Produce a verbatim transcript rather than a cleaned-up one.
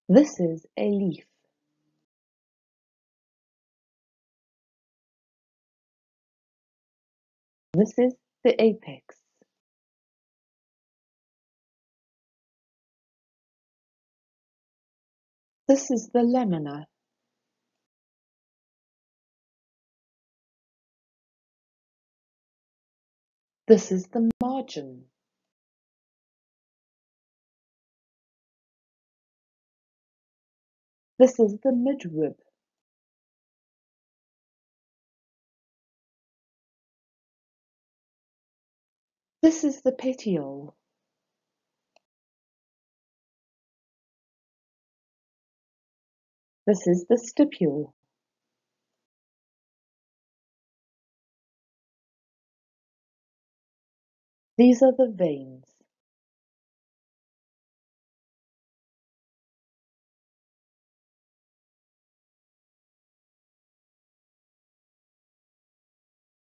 This is a leaf. This is the apex. This is the lamina. This is the margin. This is the midrib. This is the petiole. This is the stipule. These are the veins.